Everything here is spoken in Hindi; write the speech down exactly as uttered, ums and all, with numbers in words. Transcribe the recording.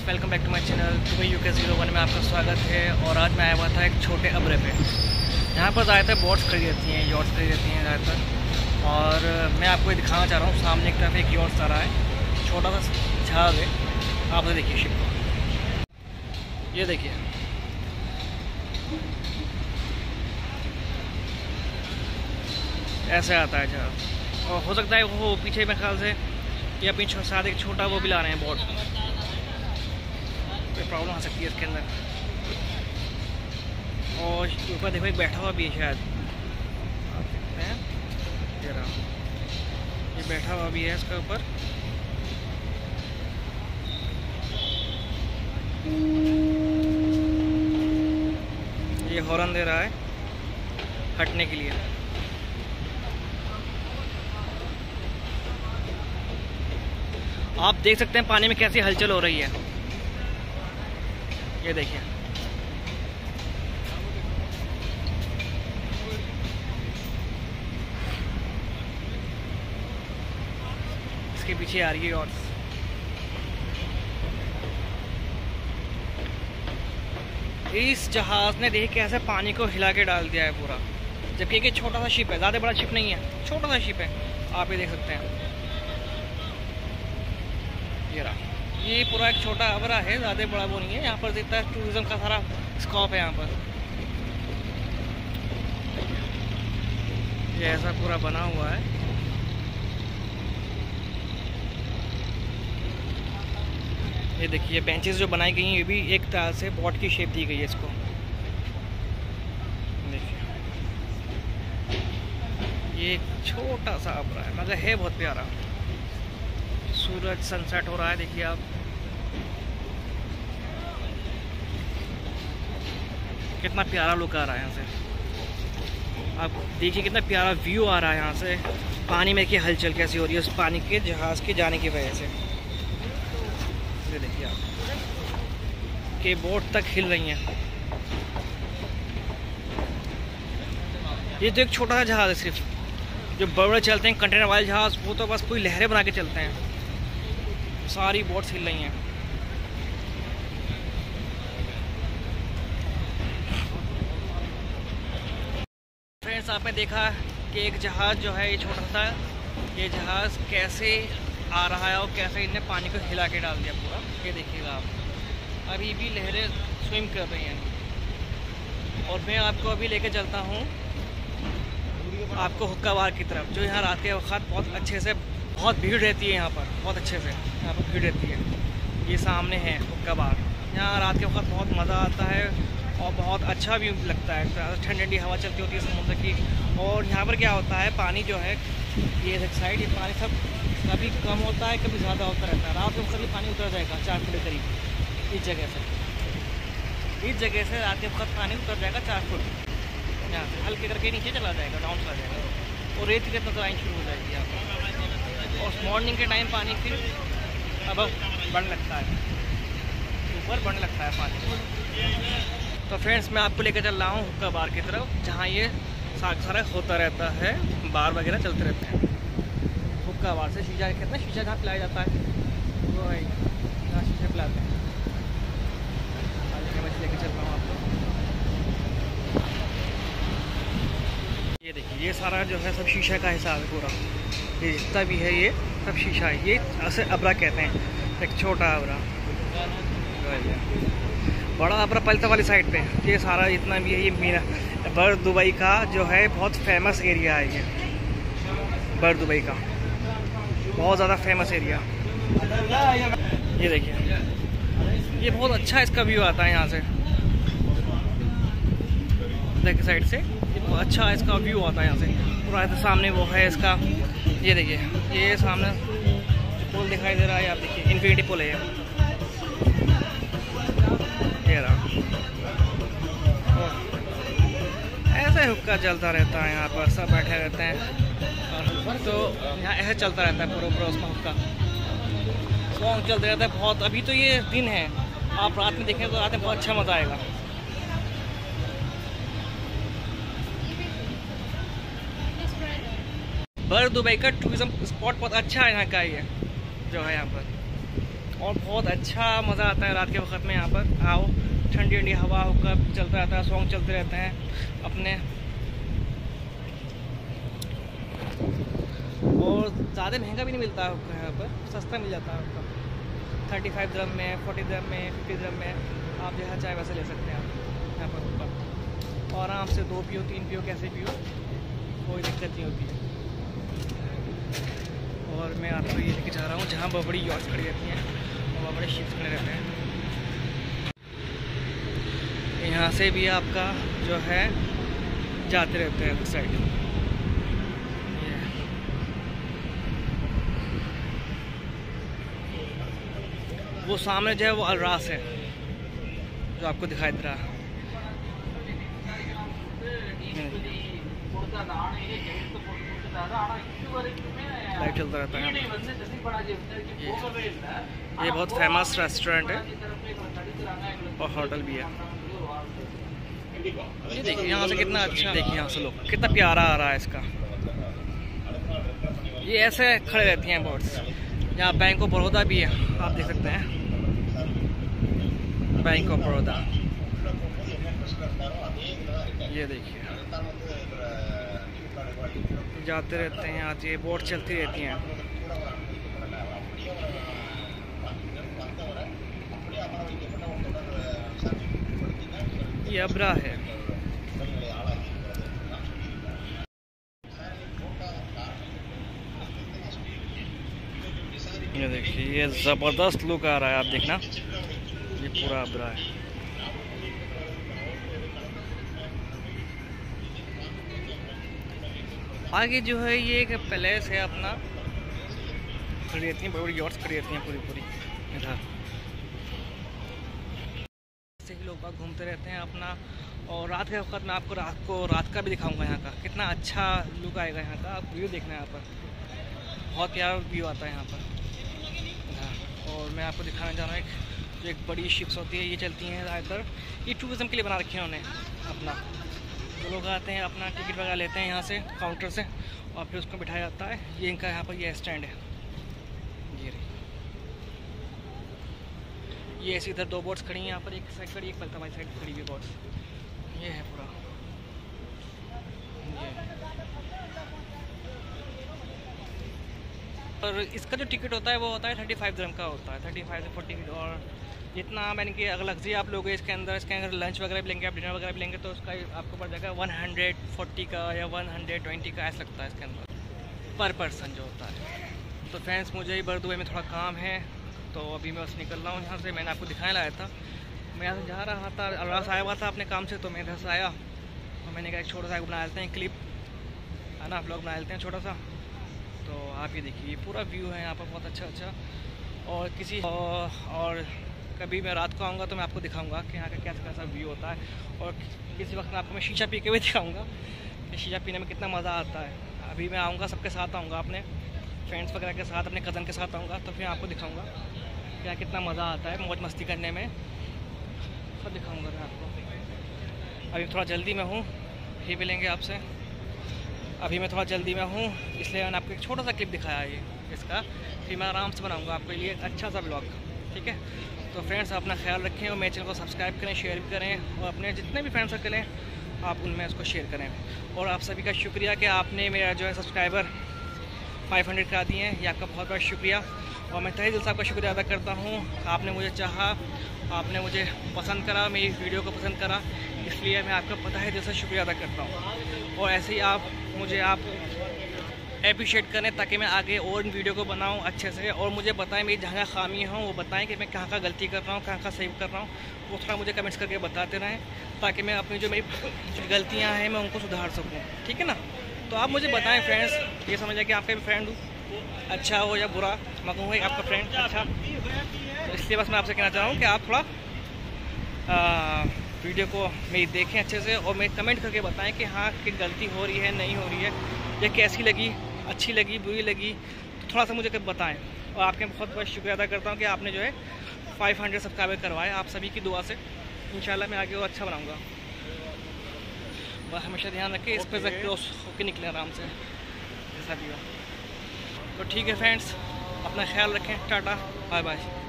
Welcome back to my channel Dubai UK zero one में आपका स्वागत है। और आज मैं आया हुआ था एक छोटे अब्रे पे। यहाँ पर ज़्यादातर बोट्स खड़ी रहती हैं, यॉट्स खड़ी रहती हैं ज़्यादातर। और मैं आपको ये दिखाना चाह रहा हूँ, सामने की तरफ एक यॉट्स आ रहा है, छोटा सा जहाज़ है। आप ये देखिए शिप को, ये देखिए ऐसे आता है जहाज़। और हो सकता है वो पीछे मेरे ख्याल से या पीछे साथ एक छोटा वो भी ला रहे हैं बोट। कोई प्रॉब्लम आ सकती है इसके अंदर। और ऊपर देखो एक बैठा हुआ भी है शायद, आप देखते हैं ये रहा, ये बैठा हुआ भी है इसके ऊपर। ये हॉर्न दे रहा है हटने के लिए। आप देख सकते हैं पानी में कैसी हलचल हो रही है, ये देखिए। इसके पीछे आ रही है यॉट्स। इस जहाज ने देख कैसे पानी को हिला के डाल दिया है पूरा, जबकि एक छोटा सा शिप है, ज़्यादा बड़ा शिप नहीं है, छोटा सा शिप है। आप ये देख सकते हैं, ये रहा, ये पूरा एक छोटा अबरा है, ज़्यादा बड़ा वो नहीं है। यहाँ पर जितना टूरिज़्म का सारा स्कोप है यहाँ पर, ये ऐसा पूरा बना हुआ है। ये देखिए बेंचेस जो बनाई गई हैं, ये भी एक तरह से बोट की शेप दी गई है इसको। देखिए ये एक छोटा सा अबरा है, मगर है बहुत प्यारा। सूरज सनसेट हो रहा है, देखिए आप कितना प्यारा लुक आ रहा है यहाँ से। आप देखिए कितना प्यारा व्यू आ रहा है यहाँ से। पानी में देखिए हलचल कैसी हो रही है उस पानी के जहाज़ के जाने की वजह से। ये देखिए आप कि बोट तक हिल रही हैं। ये तो एक छोटा सा जहाज़ है सिर्फ, जो बड़े चलते हैं कंटेनर वाले जहाज़, वो तो बस पूरी लहरें बना के चलते हैं। सारी बोट्स हिल रही हैं। फ्रेंड्स, आपने देखा कि एक जहाज़ जो है ये छोटा सा, ये जहाज़ कैसे आ रहा है और कैसे इनने पानी को हिला के डाल दिया पूरा। ये देखिएगा आप, अभी भी लहरें स्विम कर रही हैं। और मैं आपको अभी लेके चलता हूँ आपको हुक्का बार की तरफ, जो यहाँ रात के वक्त बहुत अच्छे से, बहुत भीड़ रहती है यहाँ पर, बहुत अच्छे से यहाँ पर भीड़ रहती है। ये सामने है हुक्का बार। यहाँ रात के वक्त बहुत मज़ा आता है और बहुत अच्छा भी लगता है। ठंडी ठंडी हवा चलती होती है समुद्र की। और यहाँ पर क्या होता है, पानी जो है ये एक साइड, ये पानी सब कभी कम होता है, कभी ज़्यादा होता रहता है। रात के वक्त पानी उतर जाएगा चार फुट के करीब इस जगह से। इस जगह से रात के वक्त पानी उतर जाएगा चार फुट, यहाँ से हल्के करके नीचे चला जाएगा, डाउन चला जाएगा। और रेत की रेत लाइन शुरू हो जाएगी यहाँ पर। और मॉर्निंग के टाइम पानी फिर अब बढ़ने लगता है, ऊपर बढ़ने लगता है पानी। तो फ्रेंड्स, मैं आपको लेकर चल रहा हूँ हुक्का बार की तरफ, जहाँ ये साग सारा होता रहता है, बार वगैरह चलते रहते हैं। हुक्का बार से शीशा, कितना शीशा जहाँ पिलाया जाता है वो है, जहाँ शीशा पिलाते हैं। आज मैं लेकर चल रहा हूँ आपको। ये देखिए, ये सारा जो है सब शीशा का हिसाब है पूरा। ये जितना भी है ये सब शीशा है। ये ऐसे अबरा कहते हैं, एक छोटा अबरा। बड़ा अबरा पलता वाली साइड पे। ये सारा जितना भी है ये मीना बर दुबई का जो है बहुत फेमस एरिया है। ये बर दुबई का बहुत ज़्यादा फेमस एरिया। ये देखिए, ये बहुत अच्छा इसका व्यू आता है यहाँ से, देखिए साइड से ये बहुत अच्छा इसका व्यू आता है यहाँ से पूरा। तो सामने वो है इसका, ये देखिए, ये सामने पुल दिखाई दे रहा है, आप देखिए इन्फिनिटी पुल है ये रहा। ऐसे हुक्का चलता रहता है यहाँ पर, सब बैठे रहते हैं और तो यहाँ ऐसे चलता रहता है पूरा पूरा उसमें हुक्का सॉन्ग चलते रहता है बहुत। अभी तो ये दिन है, आप रात में देखें तो रात में बहुत अच्छा मज़ा आएगा। बर दुबई का टूरिज्म स्पॉट बहुत अच्छा है यहाँ का, ये जो है यहाँ पर और बहुत अच्छा मज़ा आता है रात के वक्त में यहाँ पर आओ, ठंडी ठंडी हवा होकर चलता रहता है, सॉन्ग चलते रहते हैं अपने, और ज़्यादा महंगा भी नहीं मिलता है आपको यहाँ पर, सस्ता मिल जाता है आपका थर्टी फाइव द्रम में, फोर्टी द्रम में, फिफ्टी द्रम में, आप जैसा चाहे वैसे ले सकते हैं आप यहाँ पर ऊपर, और आराम से दो पियो तीन पियो कैसे पियो कोई दिक्कत नहीं होती है। और मैं आपको ये लेके जा रहा हूँ जहाँ बहुत बड़ी यॉट्स खड़ी रहती हैं और बहुत बड़े शिप्स खड़े रहते हैं। यहाँ से भी आपका जो है जाते रहते हैं उस साइड। वो सामने जो है वो अलरास है जो आपको दिखाई दे रहा है। लाइट चलता रहता है। ये, ये बहुत फेमस रेस्टोरेंट है और होटल भी है। ये देखिए यहाँ से कितना अच्छा, देखिए यहाँ से लोग कितना प्यारा आ रहा है इसका। ये ऐसे खड़े रहती हैं बोट्स। यहाँ बैंक ऑफ बड़ौदा भी है, आप देख सकते हैं बैंक ऑफ बड़ौदा। ये देखिए जाते रहते हैं, आज ये बोट चलती रहती हैं। ये अब्रा है। ये देखिए ये ज़बरदस्त लुक आ रहा है, आप देखना ये पूरा अब्रा है। आगे जो है ये एक पैलेस है अपना, खड़ी रहती हैं बड़ी बड़ी यॉट्स खड़ी रहती हैं पूरी पूरी इधर से ही लोग बाग घूमते रहते हैं अपना। और रात के वक्त में आपको रात को रात का भी दिखाऊंगा यहाँ का कितना अच्छा लुक आएगा। यहाँ का आप व्यू देखना है, यहाँ पर बहुत प्यारा व्यू आता है यहाँ पर। और मैं आपको दिखाना चाह रहा हूँ एक जो एक बड़ी शिप्स होती है, ये चलती हैं ज़्यादातर, ये टूरिज़म के लिए बना रखे हैं उन्होंने अपना। तो लोग आते हैं अपना टिकट वगैरह लेते हैं यहाँ से काउंटर से और फिर उसको बिठाया जाता है। ये इनका यहाँ पर ये स्टैंड है। ये रही ये ऐसी इधर दो बोट्स खड़ी हैं यहाँ पर, एक साइड खड़ी एक पलता वाली साइड खड़ी हुई बोट्स। ये है पूरा ये। और इसका जो टिकट होता है वो होता है थर्टी फाइव दिरहम का होता है, थर्टी फाइव से फोर्टी। और जितना मैंने कि अगर लग्जरी आप लोगे इसके अंदर, इसके अंदर लंच वगैरह भी लेंगे, आप डिनर वगैरह भी लेंगे तो उसका आपको पड़ जाएगा वन हंड्रेड फोर्टी का या वन हंड्रेड ट्वेंटी का ऐसा लगता है इसके अंदर पर पर्सन जो होता है। तो फ्रेंड्स मुझे ही बरदुबई में थोड़ा काम है तो अभी मैं बस निकल रहा हूँ यहाँ से। मैंने आपको दिखाने लाया था, मैं यहाँ से जा रहा था, अलरास आया हुआ था अपने काम से, तो मैं इधर से आया और मैंने कहा एक छोटा सा बना लेते हैं क्लिप, है ना, व्लॉग बना लेते हैं छोटा सा। तो आप ये देखिए पूरा व्यू है यहाँ पर बहुत अच्छा अच्छा। और किसी और, और कभी मैं रात को आऊँगा तो मैं आपको दिखाऊंगा कि यहाँ का कैसा कैसा व्यू होता है। और किसी वक्त मैं आपको मैं शीशा पी के भी दिखाऊंगा कि शीशा पीने में कितना मज़ा आता है। अभी मैं आऊँगा सबके साथ आऊँगा, अपने फ्रेंड्स वगैरह के साथ, अपने कज़न के साथ आऊँगा, तो फिर आपको दिखाऊँगा क्या कितना मज़ा आता है मौज मस्ती करने में, सब दिखाऊँगा मैं आपको। अभी थोड़ा जल्दी में हूँ, फिर मिलेंगे आपसे। अभी मैं थोड़ा जल्दी में हूँ इसलिए मैंने आपको एक छोटा सा क्लिप दिखाया ये इसका, फिर मैं आराम से बनाऊँगा आपके लिए एक अच्छा सा ब्लॉग, ठीक है। तो फ्रेंड्स अपना ख्याल रखें और मेरे चैनल को सब्सक्राइब करें, शेयर भी करें और अपने जितने भी फ्रेंड सर्कल हैं आप उनमें उसको शेयर करें। और आप सभी का शुक्रिया कि आपने मेरा जो है सब्सक्राइबर फाइव हंड्रेड करा दिए हैं, ये आपका बहुत बहुत शुक्रिया। और मैं तहे दिल से आपका शुक्रिया अदा करता हूँ, आपने मुझे चाहा, आपने मुझे पसंद करा, मेरी वीडियो को पसंद करा, इसलिए मैं आपका पता है दिल से शुक्रिया अदा करता हूँ। और ऐसे ही आप मुझे आप अप्रिशिएट करें ताकि मैं आगे और वीडियो को बनाऊं अच्छे से, और मुझे बताएं मेरी जहाँ खामी हो वो बताएं कि मैं कहाँ कहाँ गलती कर रहा हूँ, कहाँ कहाँ सही कर रहा हूँ, वो थोड़ा मुझे कमेंट्स करके बताते रहें ताकि मैं अपनी जो मेरी जो गलतियाँ हैं मैं उनको सुधार सकूँ, ठीक है ना। तो आप मुझे बताएं फ्रेंड्स, ये समझें कि आपका भी फ्रेंड हूँ, अच्छा हो या बुरा, मगर हूँ आपका फ्रेंड अच्छा। तो इसलिए बस मैं आपसे कहना चाह रहा हूँ कि आप थोड़ा आ, वीडियो को मेरी देखें अच्छे से और मेरे कमेंट करके बताएं कि हाँ कि गलती हो रही है नहीं हो रही है, या कैसी लगी, अच्छी लगी, बुरी लगी, तो थोड़ा सा मुझे बताएं। और आपके बहुत बहुत शुक्रिया अदा करता हूँ कि आपने जो है फाइव हंड्रेड सब्सक्राइबर करवाए, आप सभी की दुआ से इंशाल्लाह मैं आगे और अच्छा बनाऊँगा। बस हमेशा ध्यान रखें, इस पर क्रॉस होकर निकलें आराम से जैसा भी हो। तो ठीक है फ्रेंड्स, अपना ख्याल रखें, टाटा बाय बाय।